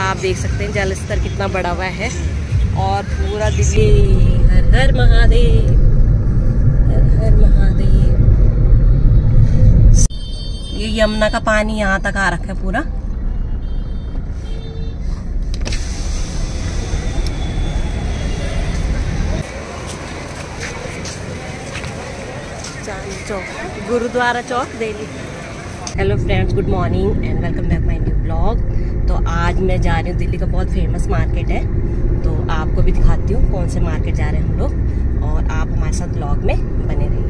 आप देख सकते हैं जल स्तर कितना बढ़ा हुआ है। और पूरा दिल्ली, हर हर महादेव, हर हर महादेव। ये यमुना का पानी यहाँ तक आ रखा है पूरा। Chandni Chowk, Gurudwara Chowk, Delhi. Hello friends, good morning and welcome back my new blog. तो आज मैं जा रही हूँ, दिल्ली का बहुत फेमस मार्केट है, तो आपको भी दिखाती हूँ कौन से मार्केट जा रहे हैं हम लोग, और आप हमारे साथ ब्लॉग में बने रहिए।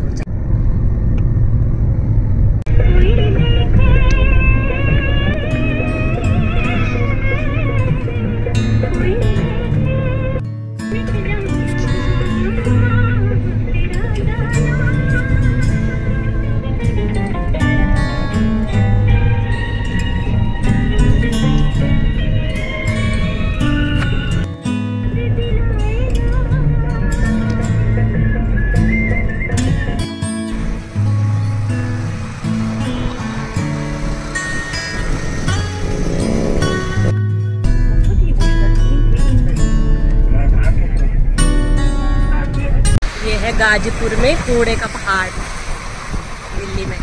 गाजीपुर में कूड़े का पहाड़, दिल्ली में।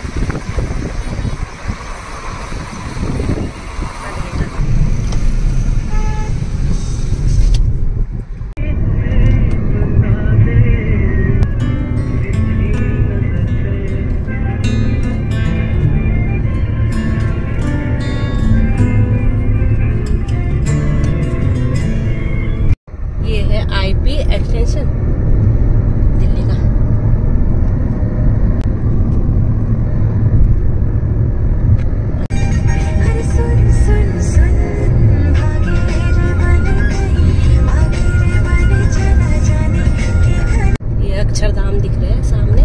ये है आईपी एक्सटेंशन दिल्ली का। ये अक्षरधाम दिख रहे हैं सामने।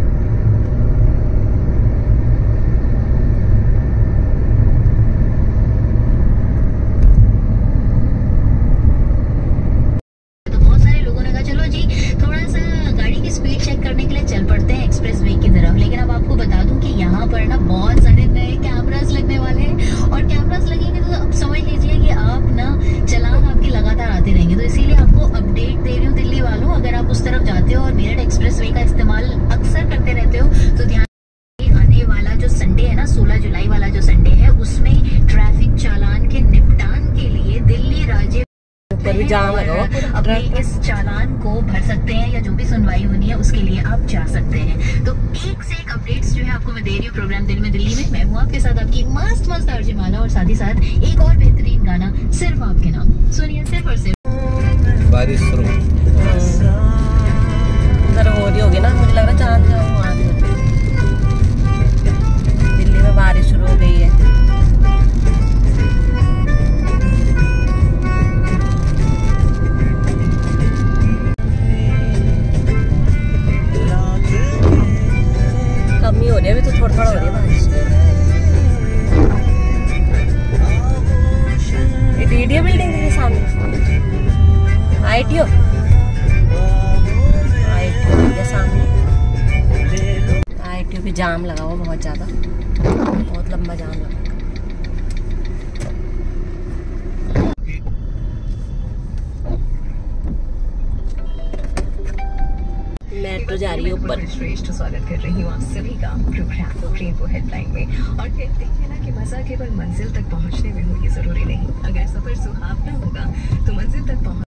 अपने इस चालान को भर सकते हैं, या जो भी सुनवाई होनी है उसके लिए आप जा सकते हैं। तो एक से एक अपडेट्स जो है आपको मैं दे रही हूँ प्रोग्राम दिल में दिल्ली में। मैं हूँ आपके साथ आपकी मस्त मस्त आरजे माला, और साथ ही साथ एक और बेहतरीन गाना सिर्फ आपके नाम। सुनिए सिर्फ और सिर्फ। बारिश शुरू हो रही होगी ना, मुझे लग रहा है चांद वहाँ दिल्ली में बारिश शुरू हो गई है। कमी हो रही है अभी, तो थोड़ा थोड़ा हो रही है बारिश। ये डीडीए बिल्डिंग है सामने, आईटीओ है सामने। आईटीओ पे जाम लगा हुआ बहुत ज़्यादा, बहुत लंबा जाम लगा। मेट्रो जा रही है ऊपर। श्रेष्ठ स्वागत कर रही हूँ आप सभी का प्रोग्राम रेनबो हेडलाइन में। और कहते हैं ना कि मजा केवल मंजिल तक पहुँचने में हो, ये जरूरी नहीं। अगर सफर सुहावना होगा तो मंजिल तक पहुँच।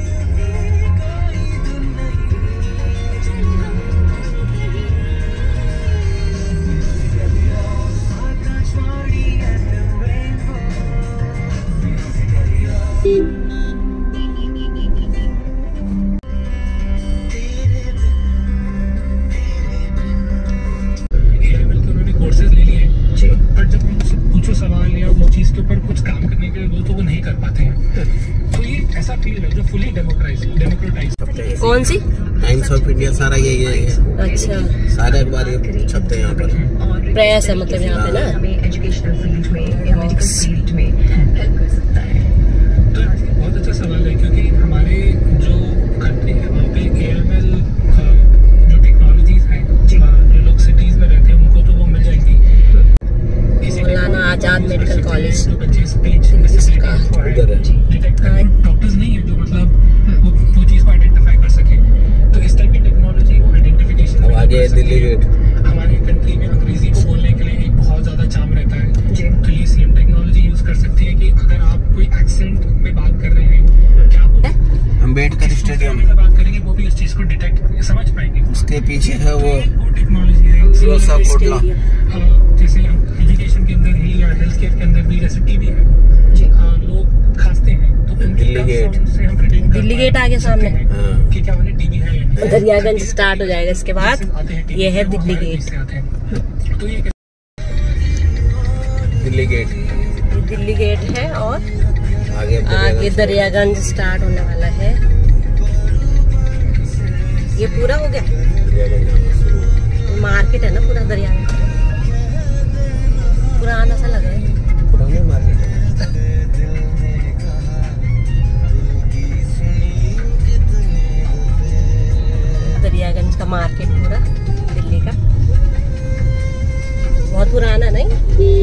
सवाल या वो चीज के ऊपर कुछ काम करने के लिए तो वो नहीं कर पाते हैं। तो ये ऐसा फील्ड है जो फुली डेमोक्रेटाइज। कौन सी? टाइम्स ऑफ इंडिया सारा यही है। अच्छा, सारे अखबार छपते हैं यहाँ पर। प्रेस है मतलब यहाँ पे ना। हमें एजुकेशनल फील्ड में या मेडिकल फील्ड में हेल्प कर सकता है। तो बहुत अच्छा सवाल है, क्योंकि हमारे जो कंट्री है वहाँ पे AML जो टेक्नोलॉजीज हैं, जो लोग सिटीज में रहते हैं उनको तो वो मिल जाएंगी। Maulana Azad medical college. बच्चे स्पीच अम्बेडकर स्टेडियम, बात करेंगे वो भी इस चीज को डिटेक्ट समझ पाएंगे। उसके पीछे है वो टेक्नोलॉजी है फिरोजा कोटला। जैसे एजुकेशन के अंदर ही या हेल्थ केयर के अंदर भी, जैसे टीबी है, लोग खांसते हैं तो दिल्ली गेट से हम प्रेडिक्ट दिल्ली गेट आ गया सामने कि क्या उन्हें टीबी है या नहीं। दरियागंज स्टार्ट हो जाएगा इसके बाद। ये है दिल्ली गेट। तो ये दिल्ली गेट दिल्ली गेट है और आगे दरियागंज स्टार्ट होने वाला है। ये पूरा हो गया, मार्केट है ना पूरा दरियागंज, पुराना सा लग रहा है। पुराने मार्केट दरियागंज का मार्केट पूरा दिल्ली का बहुत पुराना नहीं।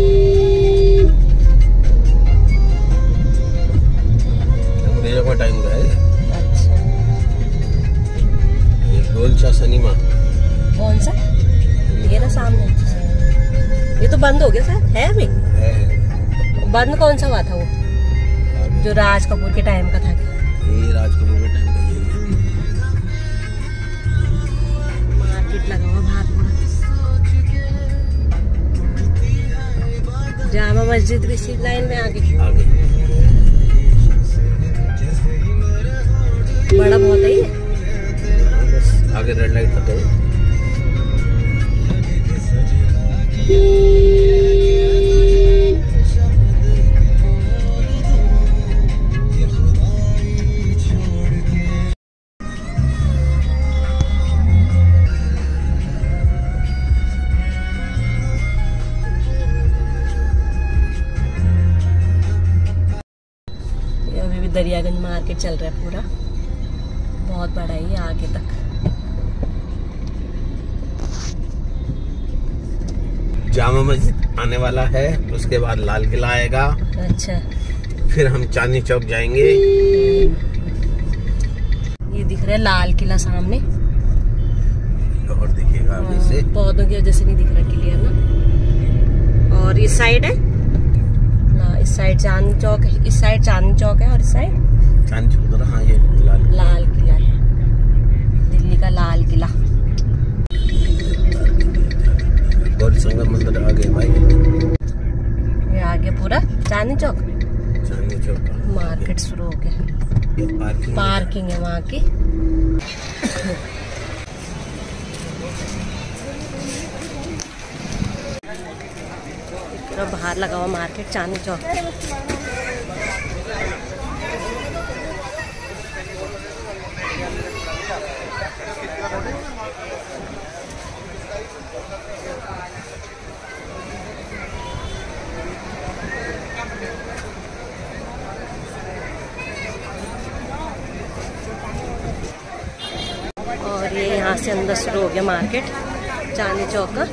अंग्रेजों का टाइम का है। अच्छा, ये गोलचा सिनेमा कौन सा? ये ना सामने। ये तो बंद हो गया सर, है अभी? है। बंद कौन सा हुआ था वो जो राज कपूर के टाइम का था? ये राज कपूर के टाइम का ये मार्केट लगा हुआ बाहर पूरा। जामा मस्जिद भी इसी लाइन में आगे बड़ा बहुत है ये। बस आगे रेड लाइट तक है। अभी भी दरियागंज मार्केट चल रहा है पूरा, बहुत बड़ा है ये आगे तक। जामा मस्जिद आने वाला है, उसके बाद लाल किला आएगा। अच्छा, फिर हम चांदनी चौक जाएंगे। ये दिख रहा है लाल किला सामने, और दिखेगा आगे से। पौधों की वजह से नहीं दिख रहा क्लियर ना। और इस साइड है ना, इस साइड चांदनी चौक है, इस साइड चांदनी चौक है और इस साइड चांदनी चौक उधर। हाँ, ये लाल किला है, दिल्ली का लाल किला। गौरी संगम मंदिर आ गए भाई। ये आगे पूरा चांदनी चौक चांदनी चौक मार्केट शुरू हो गया। ये पार्किंग है वहाँ की। पूरा बाहर लगा हुआ मार्केट चांदनी चौक। और ये यहाँ से अंदर शुरू हो गया मार्केट चांदनी चौक का।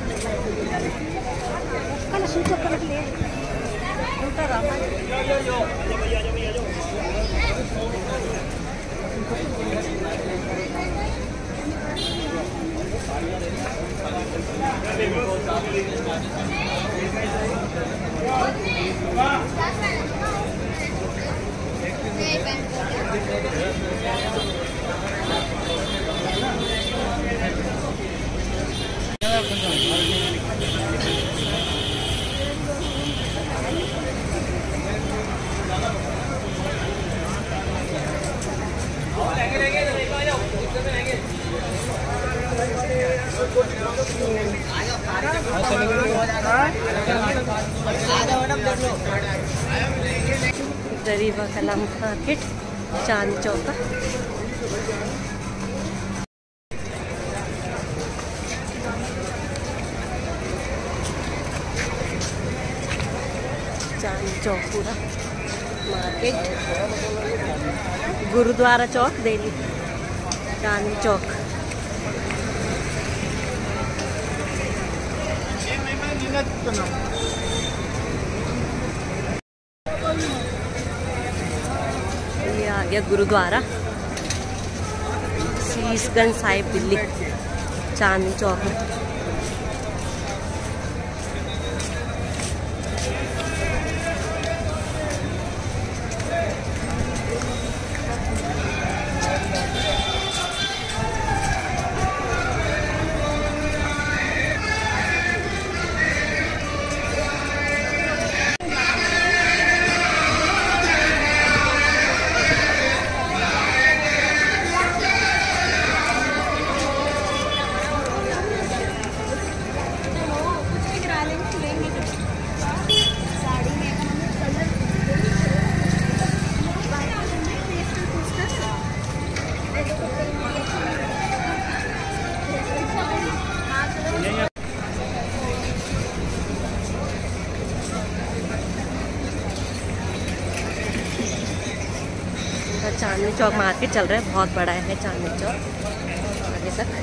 दरीबा कला मार्केट चांदनी चौक का। चांदनी चौक पूरा मार्केट, गुरुद्वारा चौक दिल्ली, चांदनी चौक। ये आ गया गुरुद्वारा शीशगंज साहिब दिल्ली, चांदनी चौक में। चांदनी चौक मार्केट चल रहा है, बहुत बड़ा है चांदनी चौक आगे तक।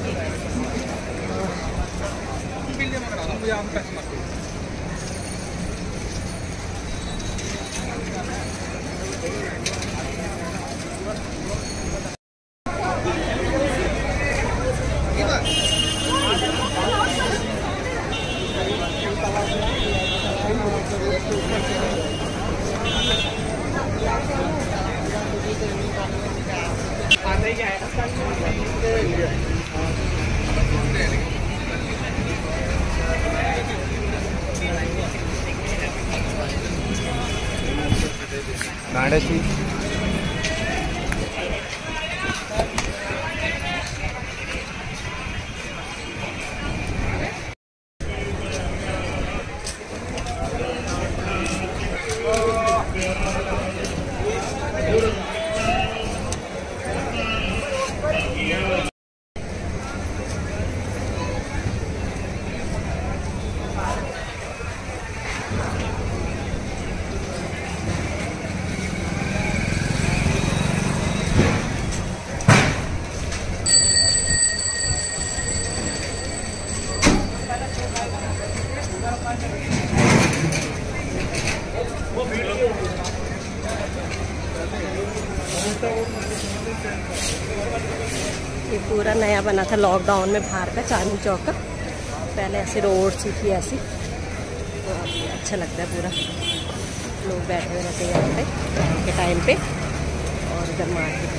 ये पूरा नया बना था लॉकडाउन में बाहर का चांदनी चौक का। पहले ऐसे रोड सी थी ऐसी, तो अभी अच्छा लगता है पूरा। लोग बैठे हुए रहते हैं यहाँ पे के टाइम पे। और इधर मार्केट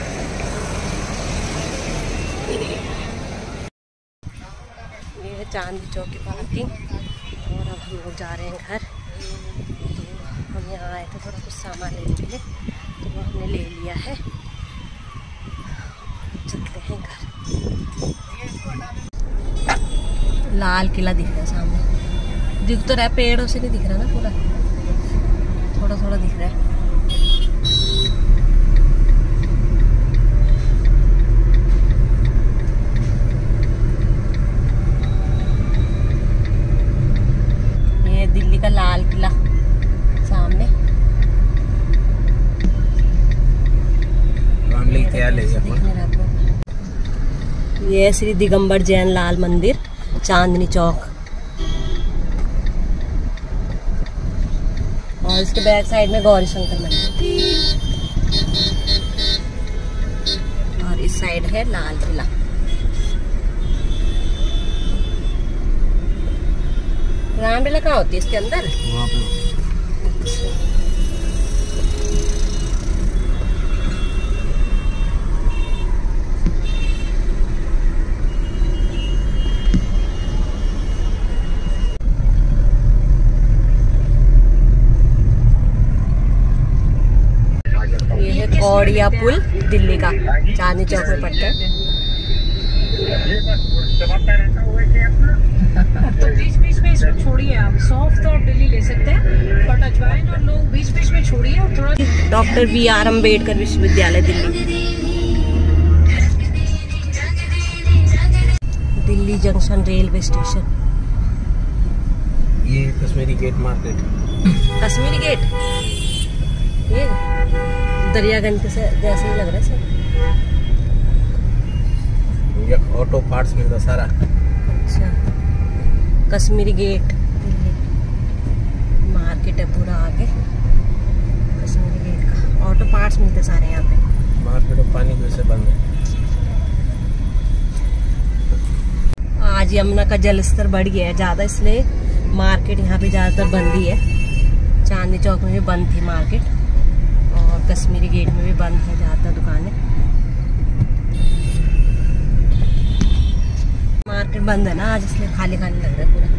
ये है चांदनी चौक की पार्किंग। और अब हम लोग जा रहे हैं घर। तो हम यहाँ आए थे थोड़ा कुछ सामान लेने के लिए, तो वो हमने ले लिया है। चलते हैं घर। लाल किला दिख रहा है सामने, दिख तो रहा है, पेड़ों से नहीं दिख रहा ना, पूरा थोड़ा थोड़ा दिख रहा है। ये दिल्ली का लाल किला सामने। क्या ले ये श्री दिगंबर जैन लाल मंदिर चांदनी चौक। और इसके बैक साइड में गौरी शंकर मंदिर। और इस साइड है लाल किला। रामलीला कहाँ होती है इसके अंदर? वहाँ पे। कौड़िया पुल दिल्ली का चांदनी चौक में पड़ता है। तो बीच बीच में इसमें छोड़िए, आप सॉफ्ट और दिल्ली ले सकते हैं, बट अजवाइन और लोग बीच बीच में छोड़िए। और थोड़ा डॉक्टर BR अम्बेडकर विश्वविद्यालय Delhi. Delhi junction railway station. ये Kashmiri gate market. Kashmiri gate ये दरियागंज से जैसे ही लग रहा है सर। ये ऑटो पार्ट्स मिलता सारा। अच्छा, कश्मीरी गेट मार्केट है पूरा आगे। कश्मीरी गेट का ऑटो पार्ट्स मिलते सारे यहाँ पे। मार्केट में पानी की वजह से बंद है। आज यमुना का जल स्तर बढ़ गया है ज़्यादा, इसलिए मार्केट यहाँ पे ज़्यादातर बंद ही है। चांदनी चौक में भी बंद थी मार्केट, और कश्मीरी गेट में भी बंद है ज़्यादातर दुकानें। मार्केट बंद है ना आज, इसलिए खाली खाली लग रहा है पूरा।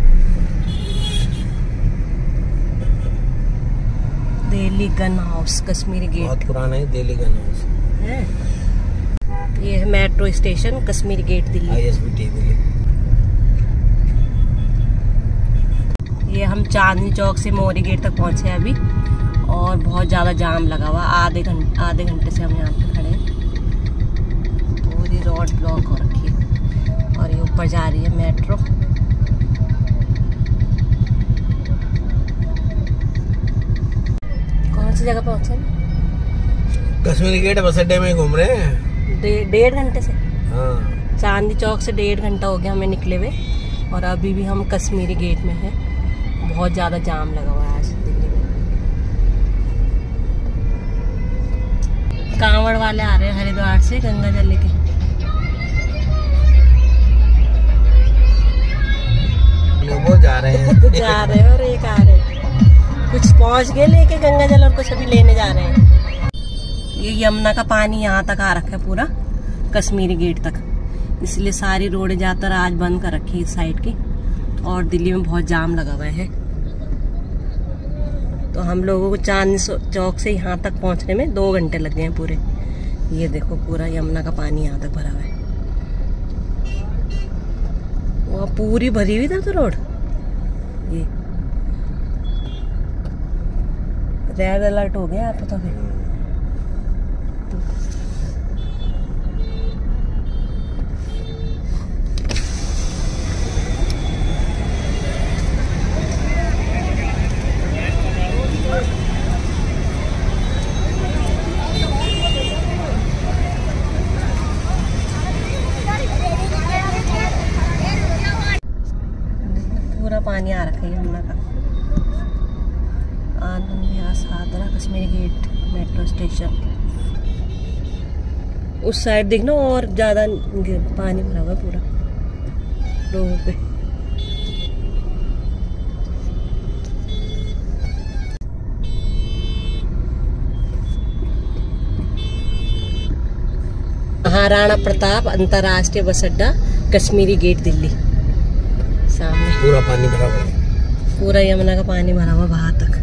Delhi gun house Kashmiri gate बहुत पुराना है दिल्ली गन हाउस है। ये है metro station Kashmiri gate Delhi. ISBT Delhi. ये हम चांदनी चौक से मोरी गेट तक पहुंचे हैं अभी, और बहुत ज़्यादा जाम लगा हुआ। आधे घंटे से हम यहाँ पे खड़े हैं। पूरी रोड ब्लॉक हो रखी है। और ये ऊपर जा रही है मेट्रो। कौन सी जगह पहुँचे? कश्मीरी गेट बस अड्डे में घूम रहे हैं 1.5 घंटे से। हाँ। चांदनी चौक से 1.5 घंटा हो गया हमें निकले हुए, और अभी भी हम कश्मीरी गेट में हैं। बहुत ज़्यादा जाम लगा हुआ है आज दिल्ली में। कांवड़ वाले आ रहे हैं हरिद्वार से गंगा जल लेके। वो जा रहे हैं जा रहे हैं और एक आ रहे हैं। कुछ पहुंच गए लेके गंगा जल और कुछ अभी लेने जा रहे हैं। ये यमुना का पानी यहाँ तक आ रखा है पूरा कश्मीरी गेट तक, इसलिए सारी रोडें ज़्यादातर आज बंद कर रखी है इस साइड की, और दिल्ली में बहुत जाम लगा हुआ है। तो हम लोगों को चांदनी चौक से यहाँ तक पहुँचने में 2 घंटे लग गए हैं पूरे। ये देखो पूरा यमुना का पानी यहाँ तक भरा हुआ है, वो पूरी भरी हुई था तो रोड। ये रेड अलर्ट हो गया यहाँ पे तो फिर। पूरा पानी आ रखा है यमुना का। Anand Vihar Shahdara Kashmiri gate metro station. उस साइड देखना और ज्यादा पानी भरा हुआ पूरा रोड पे। महाराणा प्रताप अंतर्राष्ट्रीय बस अड्डा कश्मीरी गेट दिल्ली। सामने पूरा पानी भरा हुआ है, पूरा यमुना का पानी भरा हुआ बाहर तक।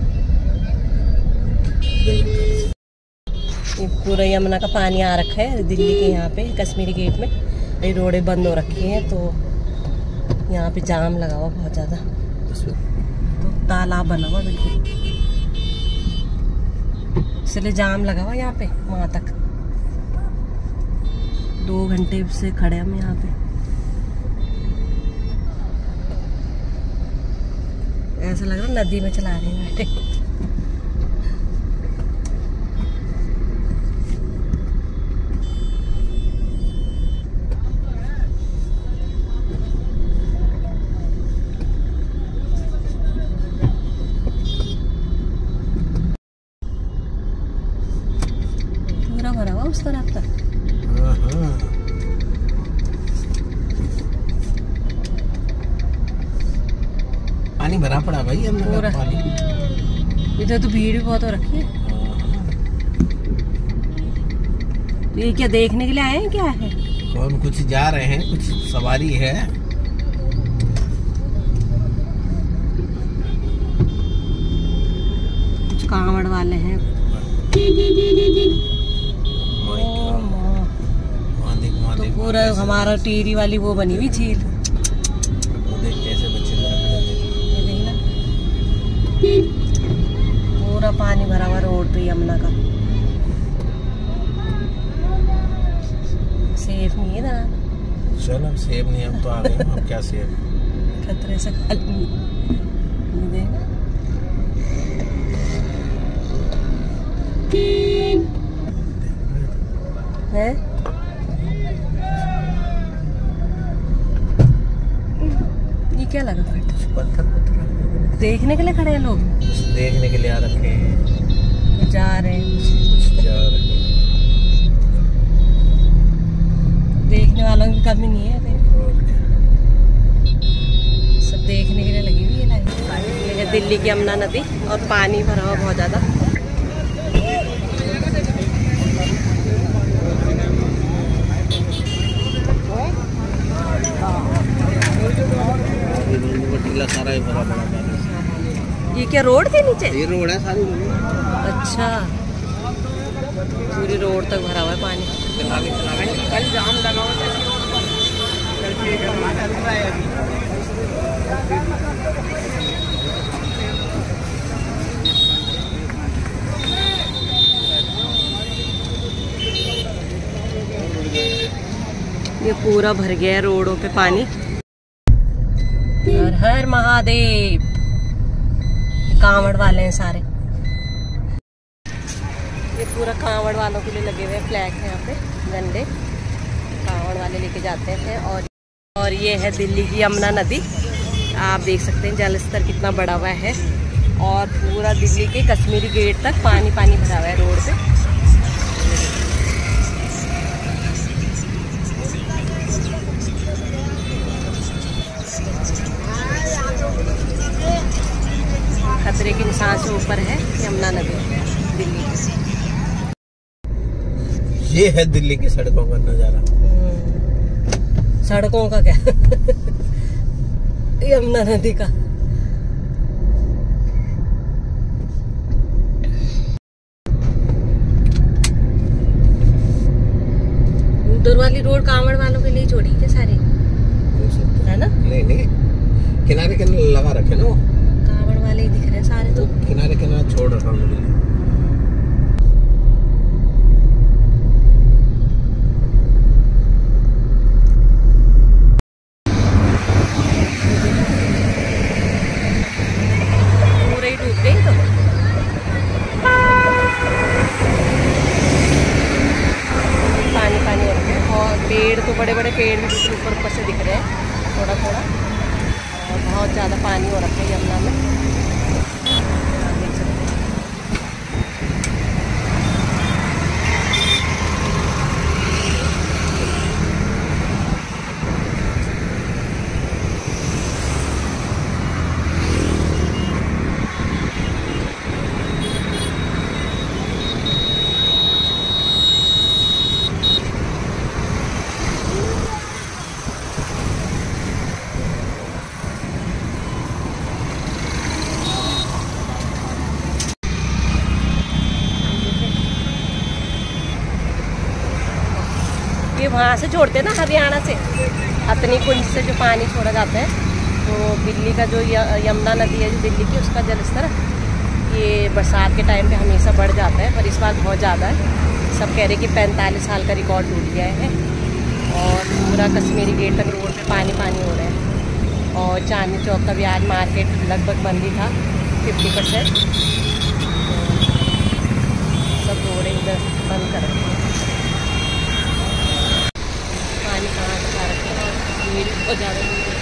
ये पूरा यमुना का पानी आ रखा है दिल्ली के यहाँ पे कश्मीरी गेट में। ये रोडें बंद हो रखी हैं तो यहाँ पे जाम लगा हुआ बहुत ज़्यादा। तो तालाब बना हुआ बिल्कुल, इसलिए जाम लगा हुआ यहाँ पे वहाँ तक। 2 घंटे से खड़े हम यहाँ पे। ऐसा लग रहा है नदी में चला रहे हैं बैठे। पूरा भरा हुआ उस तरफ तक। पानी भरा पड़ा भाई पूरा पानी। इधर तो भीड़ भी बहुत हो रखी है। ये क्या देखने के लिए आए हैं क्या है? कौन कुछ जा रहे हैं, कुछ सवारी है। कुछ कांवड़ वाले हैं। तो पूरा हमारा टीरी वाली वो बनी हुई झील। कैसे बच्चे पूरा पानी भरा हुआ रोड पे यमुना का। सेफ नहीं है ना। चल अब सेब नहीं, हम तो आ गए। अब क्या सेब, खतरे से खाली है। ये क्या लगा? पत्थर देखने के लिए खड़े हैं लोग, देखने के लिए आ रखे हैं। जा रहे हैं, कुछ जा रहे हैं। देखने वालों की कमी नहीं है। सब देखने के लिए लगी हुई है लाइन। ये है दिल्ली की यमुना नदी और पानी भरा हुआ बहुत ज़्यादा। सारा ही भरा पड़ा पानी। ये क्या रोड के नीचे? ये रोड है सारी। अच्छा, पूरी रोड तक भरा हुआ है पानी। कल जाम लगा हुआ ये पूरा भर गया है रोडों पे पानी। हर हर महादेव। कांवड़ वाले हैं सारे। ये पूरा कांवड़ वालों के लिए लगे हुए फ्लैग हैं यहाँ पे, झंडे कांवड़ वाले लेके जाते हैं। और ये है दिल्ली की यमुना नदी, आप देख सकते हैं जल स्तर कितना बढ़ा हुआ है। और पूरा दिल्ली के कश्मीरी गेट तक पानी पानी भरा हुआ है रोड पे। खतरे के निशान से ऊपर है यमुना नदी दिल्ली की। ये है दिल्ली की सड़कों का नजारा। सड़कों का क्या यमुना नदी का। उधर वाली रोड कांवड़ वालों के लिए छोड़ी क्या सारे, है ना? नहीं किनारे किनारे लगा रखे ना, वो कांवड़ वाले ही दिख रहे हैं सारे। तो किनारे किनारे छोड़ रखा उनके लिए। पूरे ही डूब गई। तो पानी पानी हो रहा है और पेड़ तो बड़े बड़े पेड़ भी बिल्कुल ऊपर ऊपर से दिख रहे हैं थोड़ा थोड़ा। और बहुत ज़्यादा पानी हो रखा है यमुना में, आप देख सकते हैं। ये वहाँ से छोड़ते हैं ना, हरियाणा से हथनी कुंज से जो पानी छोड़ा जाता है। तो दिल्ली का जो यमुना नदी है जो दिल्ली की, उसका जलस्तर ये बरसात के टाइम पे हमेशा बढ़ जाता है, पर इस बार बहुत ज़्यादा है। सब कह रहे कि 45 साल का रिकॉर्ड टूट गया है। और पूरा कश्मीरी गेट तक रोड पे पानी पानी हो रहा है। और चांदनी चौक का भी आज मार्केट लगभग बंद ही था, 50%। सब रोड इधर बंद कर रखे हैं। पानी कहाँ से आ रखे हैं और भीड़ बहुत ज़्यादा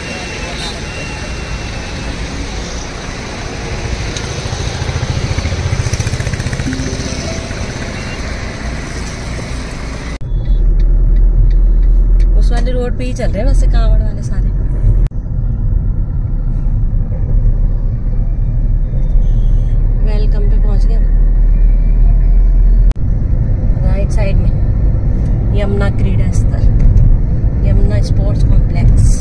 उस वाले रोड पे ही चल रहे हैं वैसे कांवड़ वाले सारे। वेलकम पे पहुंच गए राइट साइड में यमुना क्रीड़ा स्थल, यमुना स्पोर्ट्स कॉम्प्लेक्स।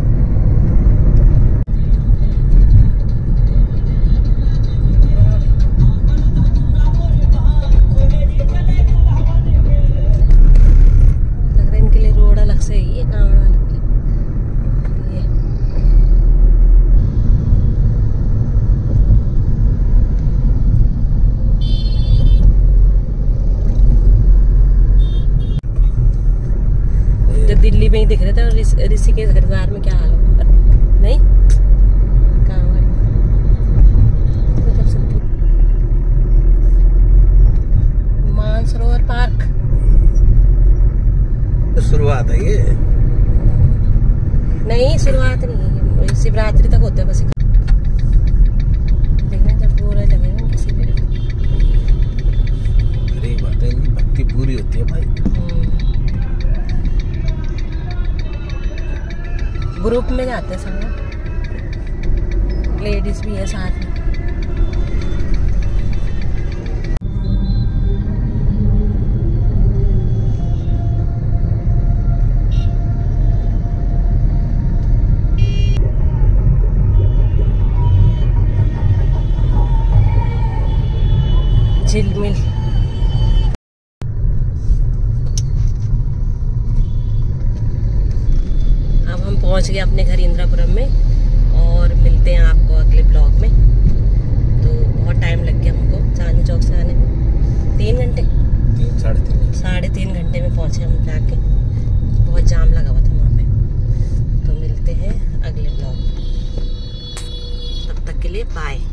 लग रहा है इनके लिए रोड अलग से ही है कांवड़ वाले के लिए। दिल्ली में ही दिख रहे थे और ऋषिकेश हरिद्वार में क्या हाल होगा नहीं कांवड़ मानसरोवर पार्क शुरुआत है ये, नहीं शुरुआत नहीं है, शिवरात्रि तक होते हैं बस। देखना जब पूरा लगेगा किसी भी बात है, भक्ति पूरी होती है भाई। ग्रुप में जाते हैं सब लोग, लेडीज भी है साथ में। झिलमिल पहुंच गए अपने घर इंदिरापुरम में और मिलते हैं आपको अगले ब्लॉग में। तो बहुत टाइम लग गया हमको चांदनी चौक से आने में, 3 घंटे 3.5 घंटे में पहुंचे हम जाके। बहुत जाम लगा हुआ था वहाँ पे। तो मिलते हैं अगले ब्लॉग में, तब तक के लिए बाय।